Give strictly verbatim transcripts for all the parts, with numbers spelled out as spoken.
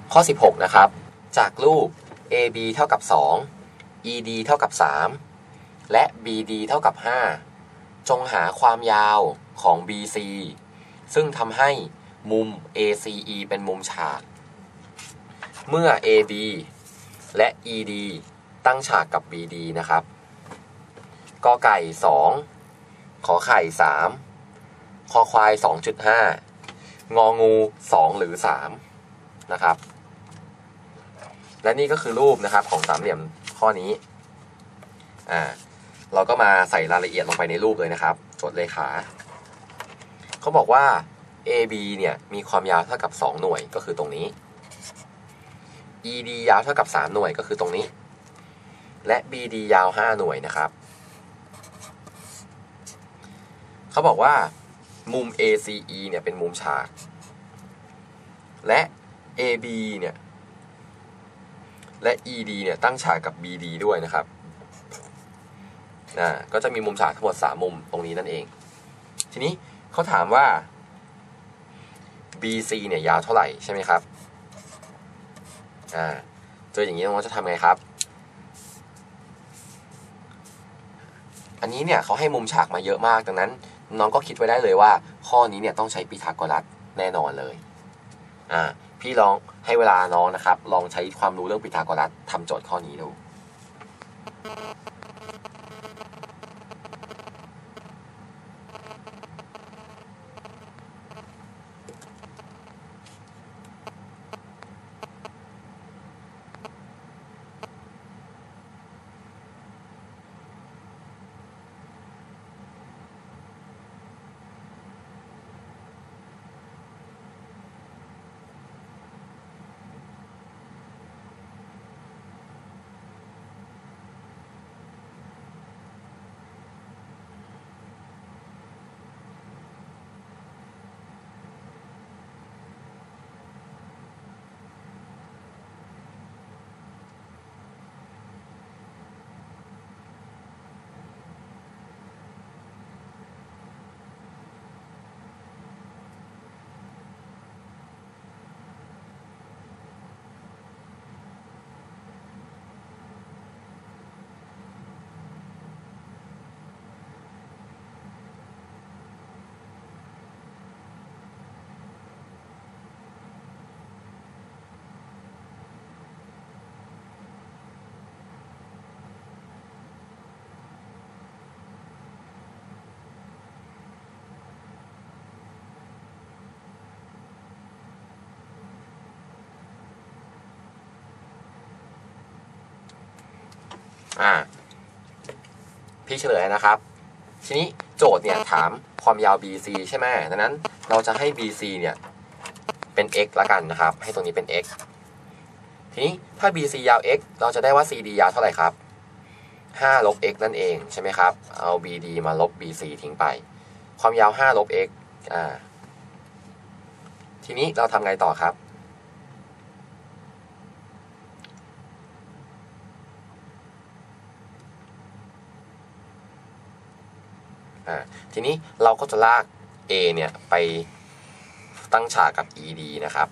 ข้อสิบหกนะครับจากรูป เอ บี เท่ากับสอง อี ดี เท่ากับสามและ บี ดี เท่ากับห้าจงหาความยาวของ บี ซี ซึ่งทำให้มุม เอ ซี อี เป็นมุมฉากเมื่อ เอ บี และ อี ดี ตั้งฉากกับ บี ดี นะครับกอไก่สองขอไข่สามคอควาย สองจุดห้า งองูสองหรือสามนะครับและนี่ก็คือรูปนะครับของสามเหลี่ยมข้อนี้อ่าเราก็มาใส่รายละเอียดลงไปในรูปเลยนะครับโจทย์เลขาเขาบอกว่า เอ บี เนี่ยมีความยาวเท่ากับสองหน่วยก็คือตรงนี้ อี ดี ยาวเท่ากับสามหน่วยก็คือตรงนี้และ บี ดี ยาวห้าหน่วยนะครับเขาบอกว่ามุม เอ ซี อี เนี่ยเป็นมุมฉากและ เอ บี เนี่ยและ อี ดี เนี่ยตั้งฉากกับ บี ดี ด้วยนะครับอ่าก็จะมีมุมฉากทั้งหมดสามมุมตรงนี้นั่นเองทีนี้เขาถามว่า บี ซี เนี่ยยาวเท่าไหร่ใช่ไหมครับอ่าเจออย่างนี้น้องจะทำไงครับอันนี้เนี่ยเขาให้มุมฉากมาเยอะมากดังนั้นน้องก็คิดไว้ได้เลยว่าข้อนี้เนี่ยต้องใช้พีทาโกรัสแน่นอนเลยอ่าพี่ลองให้เวลาน้องนะครับลองใช้ความรู้เรื่องพีทาโกรัสทำโจทย์ข้อนี้ดูอ่าพี่เฉลยนะครับทีนี้โจทย์เนี่ยถามความยาว บี ซี ใช่ไหมดังนั้นเราจะให้ บี ซี เนี่ยเป็น x ละกันนะครับให้ตรงนี้เป็น x ทีนี้ถ้า บี ซี ยาว x เราจะได้ว่า ซี ดี ยาวเท่าไหร่ครับห้าลบ x นั่นเองใช่ไหมครับเอา บี ดี มาลบ บี ซี ทิ้งไปความยาวห้าลบ x อ่าทีนี้เราทำไงต่อครับทีนี้เราก็จะลาก A เนี่ยไปตั้งฉากกับ อี ดี นะครับ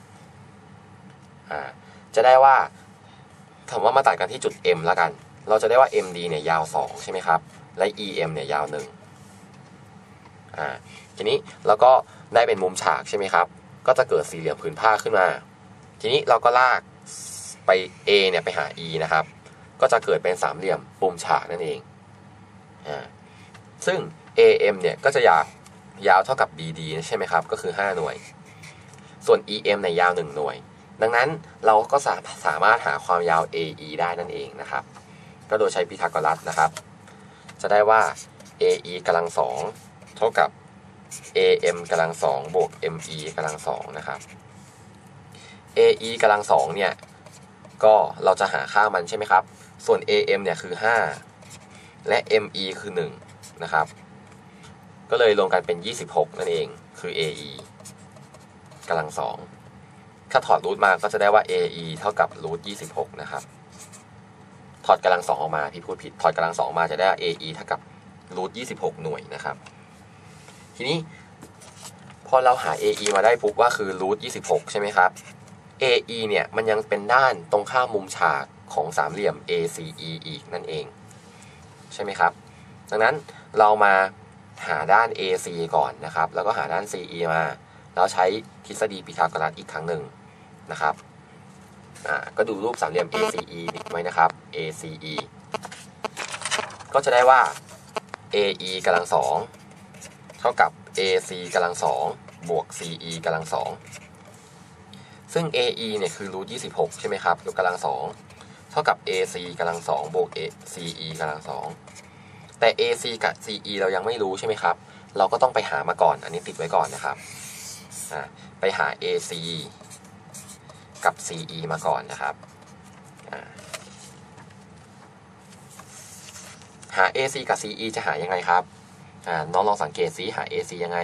จะได้ว่าถามว่ามาตัดกันที่จุด M แล้วกันเราจะได้ว่า เอ็ม ดี เนี่ยยาวสองใช่ไหมครับและ อี เอ็ม เนี่ยยาวหนึ่งอ่าทีนี้เราก็ได้เป็นมุมฉากใช่ไหมครับก็จะเกิดสี่เหลี่ยมผืนผ้าขึ้นมาทีนี้เราก็ลากไป A เนี่ยไปหา E นะครับก็จะเกิดเป็นสามเหลี่ยมมุมฉากนั่นเองอ่าซึ่งเอ เอ็ม เนี่ยก็จะยาวยาวเท่ากับ บี ดี ใช่ไหมครับก็คือห้าหน่วยส่วน อี เอ็ม เนี่ยยาวหนึ่งหน่วยดังนั้นเราก็สาสามารถหาความยาว เอ อี ได้นั่นเองนะครับก็โดยใช้พีทาโกรัสนะครับจะได้ว่า เอ อี กำลังสองเท่ากับ เอ เอ็ม กำลังสองบวก เอ็ม อี กำลังสองนะครับ เอ อี กำลังสองเนี่ยก็เราจะหาค่ามันใช่ไหมครับส่วน เอ เอ็ม เนี่ยคือห้าและ เอ็ม อี คือหนึ่งนะครับก็เลยรวมกันเป็นยี่สิบหกนั่นเองคือ เอ อี กำลังสองถ้าถอดรูทมาก็จะได้ว่า เอ อี เท่ากับรูทยี่สิบหกนะครับถอดกำลังสองออกมาพี่พูดผิดถอดกำลังสองมาจะได้ เอ อี เท่ากับรูทยี่สิบหกหน่วยนะครับทีนี้พอเราหา เอ อี มาได้ปุ๊บว่าคือรูทยี่สิบหกใช่ไหมครับเอ อี เนี่ยมันยังเป็นด้านตรงข้ามมุมฉากของสามเหลี่ยม เอ ซี อี อีกนั่นเองใช่ไหมครับดังนั้นเรามาหาด้าน เอ ซี ก่อนนะครับแล้วก็หาด้าน ซี อี มาแล้วใช้ทฤษฎีพีทาโกรัสอีกครั้งหนึ่งนะครับอ่าก็ดูรูปสามเหลี่ยม เอ ซี อี ไว้นะครับ เอ ซี อี ก็จะได้ว่า เอ อี กำลังสองเท่ากับ เอ ซี กำลังสองบวก ซี อี กำลังสองซึ่ง เอ อี เนี่ยคือรูทยี่สิบหกใช่ไหมครับยกกำลังสองเท่ากับ เอ ซี กำลังสองบวก ซี อี กำลังสองแต่ เอ ซี กับ ซี อี เรายังไม่รู้ใช่ไหมครับเราก็ต้องไปหามาก่อนอันนี้ติดไว้ก่อนนะครับอ่าไปหา เอ ซี กับ ซี อี มาก่อนนะครับอ่าหา เอ ซี กับ ซี อี จะหายังไงครับอ่าน้องลองสังเกตซิหา เอ ซี ยังไง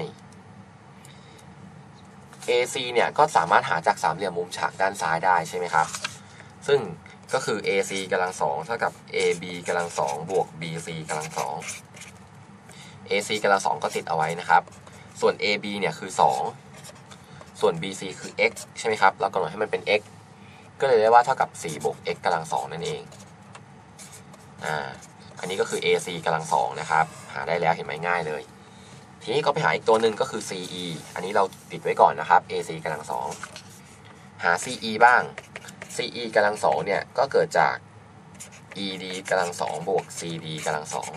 เอ ซี เนี่ยก็สามารถหาจากสามเหลี่ยมมุมฉากด้านซ้ายได้ใช่ไหมครับซึ่งก็คือ เอ ซี กำลังสองเท่ากับ เอ บี กำลังสองบวก บี ซี กำลังสอง เอ ซี กำลังสองก็ติดเอาไว้นะครับส่วน เอ บี เนี่ยคือสองส่วน บี ซี คือ x ใช่ไหมครับเรากำหนดให้มันเป็น x ก็เลยได้ว่าเท่ากับสี่บวก x กำลังสองนั่นเองอ่าอันนี้ก็คือ เอ ซี กำลังสองนะครับหาได้แล้วเห็นไหมง่ายเลยทีนี้ก็ไปหาอีกตัวหนึ่งก็คือ ซี อี อันนี้เราติดไว้ก่อนนะครับ เอ ซี กำลังสองหา ซี อี บ้าง ซี อี กำลังสองเนี่ยก็เกิดจาก อี ดี กำลังสองบวก ซี ดี กำลังสอง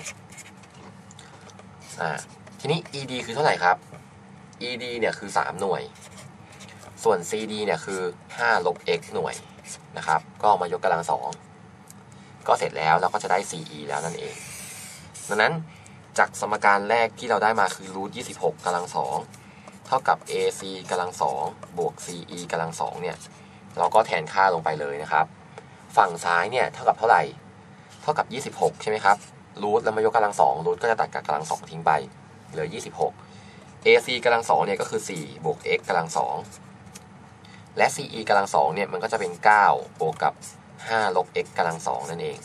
อ่าทีนี้ อี ดี คือเท่าไหร่ครับ อี ดี เนี่ยคือสามหน่วยส่วน ซี ดี เนี่ยคือห้าลบ x หน่วยนะครับก็มายกกำลังสองก็เสร็จแล้วเราก็จะได้ ซี อี แล้วนั่นเองดังนั้นจากสมการแรกที่เราได้มาคือรูทยี่สิบหกกำลังสองเท่ากับ เอ ซี กำลังสองบวก ซี อี กำลังสองเนี่ยเราก็แทนค่าลงไปเลยนะครับฝั่งซ้ายเนี่ยเท่ากับเท่าไหร่เท่ากับยี่สิบหกใช่ไหมครับรูทแล้วมายกกำลังสองรูทก็จะตัดกับกำลังสองทิ้งไปเหลือยี่สิบหก เอ ซี กำลังสองเนี่ยก็คือสี่บวก x กำลังสองและ ซี อี กำลังสองเนี่ยมันก็จะเป็นเก้าบวกกับห้าลบ x กำลังสองนั่นเอง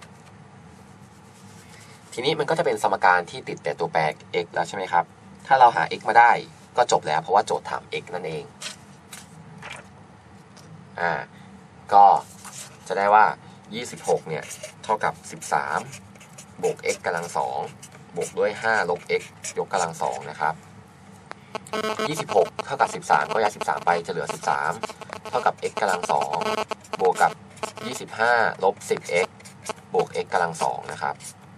ทีนี้มันก็จะเป็นสมการที่ติดแต่ตัวแปร x แล้วใช่ไหมครับถ้าเราหา x มาได้ก็จบแล้วเพราะว่าโจทย์ถาม x นั่นเองอ่าก็จะได้ว่ายี่สิบหกเนี่ยเท่ากับสิบสามบวก x กำลังสองบวกด้วยห้าลบ x ยกกำลังสองนะครับยี่สิบหกเท่ากับสิบสามก็ย้ายสิบสามไปจะเหลือสิบสามเท่ากับ x กำลังสองบวกกับยี่สิบห้าลบ สิบ x บวก x กำลังสองนะครับ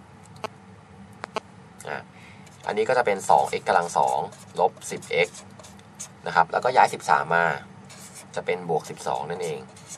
อ่าอันนี้ก็จะเป็น สอง x กำลังสองลบ สิบ x นะครับแล้วก็ย้ายสิบสามมาจะเป็นบวกสิบสองนั่นเอง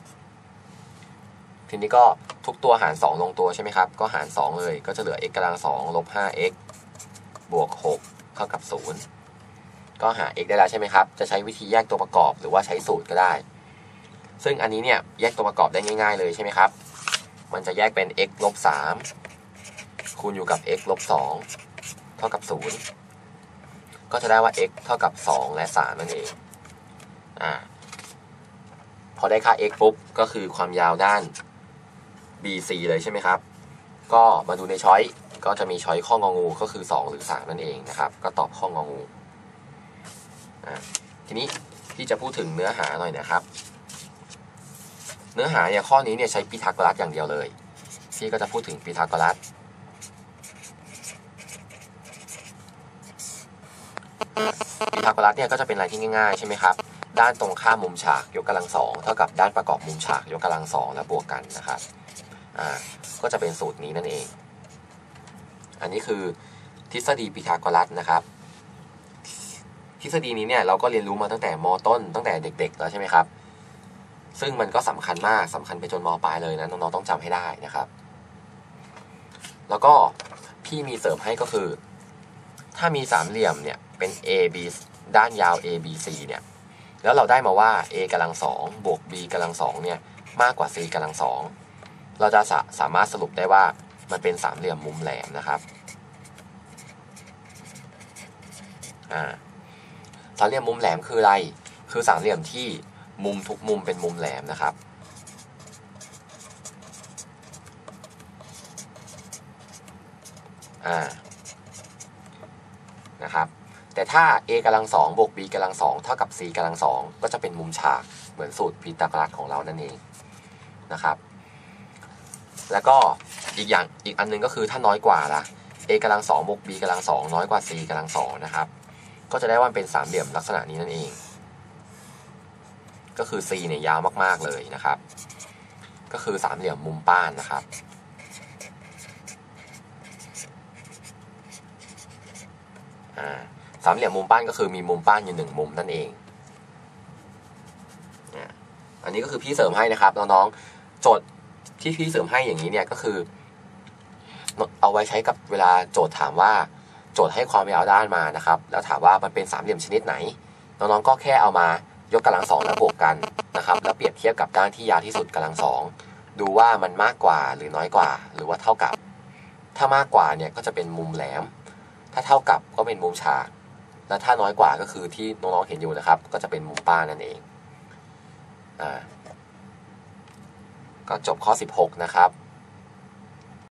ทีนี้ก็ทุกตัวหารสองลงตัวใช่ไหมครับก็หารสองเลยก็จะเหลือ x กำลังสองลบ ห้า x บวกหกเท่ากับศูนย์ก็หา x ได้แล้วใช่ไหมครับจะใช้วิธีแยกตัวประกอบหรือว่าใช้สูตรก็ได้ซึ่งอันนี้เนี่ยแยกตัวประกอบได้ง่ายๆเลยใช่ไหมครับมันจะแยกเป็น x ลบสามคูณอยู่กับ x ลบสองเท่ากับศูนย์ก็จะได้ว่า x เท่ากับสองและสามนั่นเองอ่าพอได้ค่า x ปุ๊บก็คือความยาวด้าน บี ซี เลยใช่ไหมครับก็มาดูในช้อยก็จะมีช้อยข้ององูก็คือสองหรือสามนั่นเองนะครับก็ตอบข้ององูอ่าทีนี้ที่จะพูดถึงเนื้อหาหน่อยนะครับเนื้อหาเนี่ยข้อนี้เนี่ยใช้พีทาโกรัสอย่างเดียวเลยพี่ก็จะพูดถึงพีทาโกรัสพีทาโกรัสเนี่ยก็จะเป็นอะไรที่ง่ายๆใช่ไหมครับด้านตรงข้ามมุมฉากยกกำลังสองเท่ากับด้านประกอบมุมฉากยกกำลังสองแล้วบวกกันนะครับอ่าก็จะเป็นสูตรนี้นั่นเองอันนี้คือทฤษฎีพีทาโกรัสนะครับทฤษฎีนี้เนี่ยเราก็เรียนรู้มาตั้งแต่ม.ต้นตั้งแต่เด็กๆแล้วใช่ไหมครับซึ่งมันก็สำคัญมากสำคัญไปจนม.ปลายเลยนะน้องๆต้องจำให้ได้นะครับแล้วก็พี่มีเสริมให้ก็คือถ้ามีสามเหลี่ยมเนี่ยเป็น A B ด้านยาว A B C เนี่ยแล้วเราได้มาว่า a กำลังสองบวก b กำลังสองเนี่ยมากกว่า c กำลังสองเราจะสาสามารถสรุปได้ว่ามันเป็นสามเหลี่ยมมุมแหลมนะครับอ่าสามเหลี่ยมมุมแหลมคืออะไรคือสามเหลี่ยมที่มุมทุกมุมเป็นมุมแหลมนะครับอ่านะครับแต่ถ้า a กำลังสองบวก b กำลังสองเท่ากับ c กำลังสองก็จะเป็นมุมฉากเหมือนสูตรพีทาโกรัสของเรานั่นเองนะครับแล้วก็อีกอย่างอีกอันนึงก็คือถ้าน้อยกว่าล่ะ a กำลังสองบวก b กำลังสองน้อยกว่า c กำลังสองนะครับก็จะได้ว่าเป็นสามเหลี่ยมลักษณะนี้นั่นเองก็คือ c เนี่ยยาวมากๆเลยนะครับก็คือสามเหลี่ยมมุมป้านนะครับอ่าสามเหลี่ยมมุมป้านก็คือมีมุมป้านอยู่หนึ่งมุมนั่นเองอันนี้ก็คือพี่เสริมให้นะครับน้องๆโจทย์ที่พี่เสริมให้อย่างนี้เนี่ยก็คือเอาไว้ใช้กับเวลาโจทย์ถามว่าโจทย์ให้ความยาวด้านมานะครับแล้วถามว่ามันเป็นสามเหลี่ยมชนิดไหนน้องๆก็แค่เอามายกกำลังสองแล้วบวกกันนะครับแล้วเปรียบเทียบกับด้านที่ยาวที่สุดกำลังสองดูว่ามันมากกว่าหรือน้อยกว่าหรือว่าเท่ากับถ้ามากกว่าเนี่ยก็จะเป็นมุมแหลมถ้าเท่ากับก็เป็นมุมฉากและถ้าน้อยกว่าก็คือที่น้องๆเห็นอยู่นะครับก็จะเป็นมุมป้านนั่นเองอ่าก็จบข้อสิบหกนะครับ